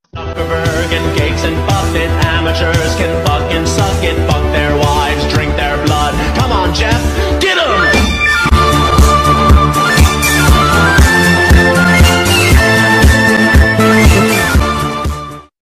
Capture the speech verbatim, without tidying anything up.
Zuckerberg and Gates and Buffett, amateurs can fucking suck it.